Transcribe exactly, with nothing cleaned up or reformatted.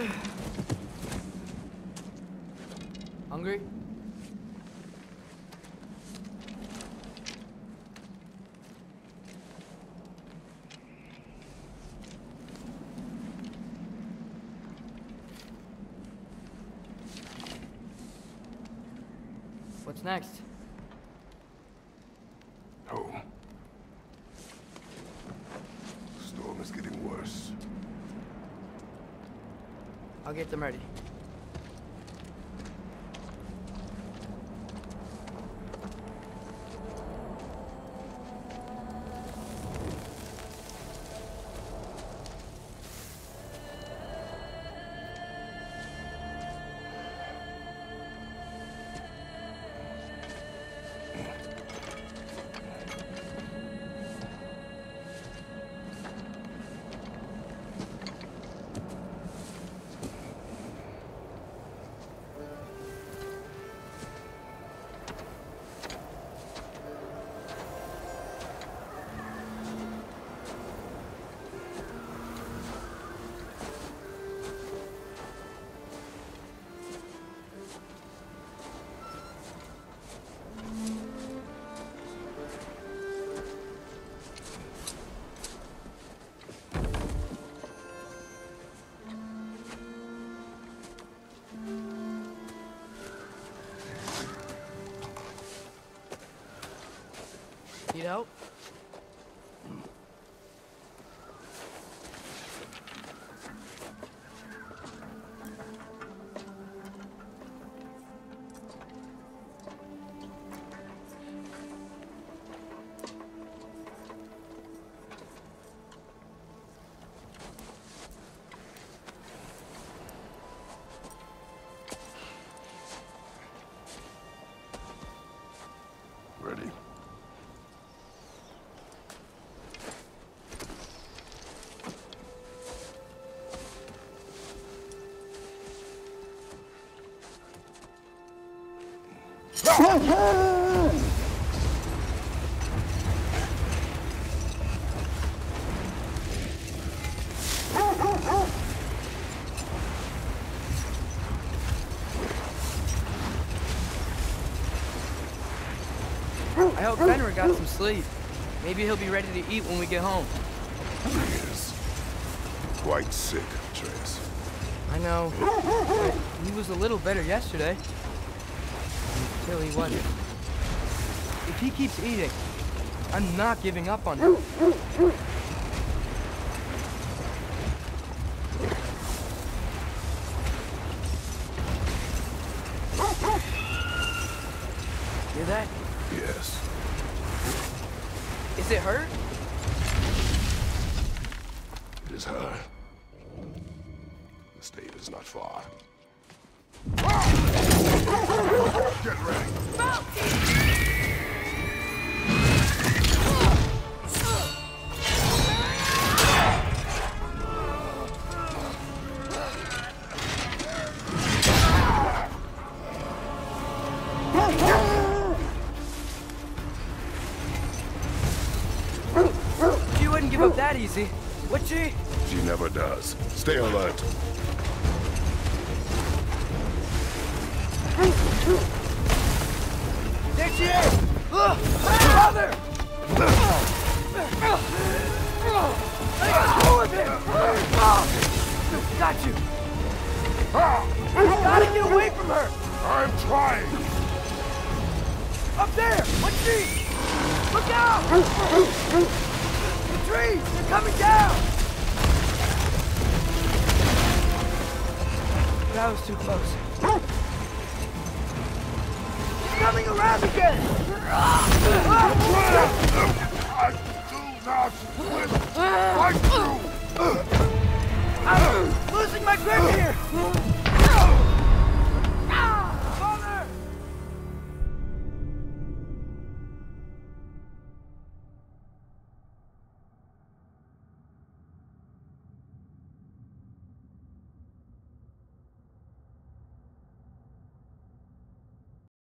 Hungry? What's next? Home. The storm is getting worse. I'll get them ready. Need help? Ready? I hope Fenrir got some sleep. Maybe he'll be ready to eat when we get home. He is quite sick, Atreus. I know. But he was a little better yesterday. Until he wasn't. If he keeps eating, I'm not giving up on him. Hear that? Yes. Is it hurt? It is her. The state is not far. Get ready. She wouldn't give up that easy, would she? She never does. Stay alert. There she is! Look! Brother! Go with him! Got you! You gotta get away from her! I'm trying! Up there! What's she? Look out! The trees! They're coming down! That was too close. She's coming around again! I do not win! Fight through! I'm losing my grip here!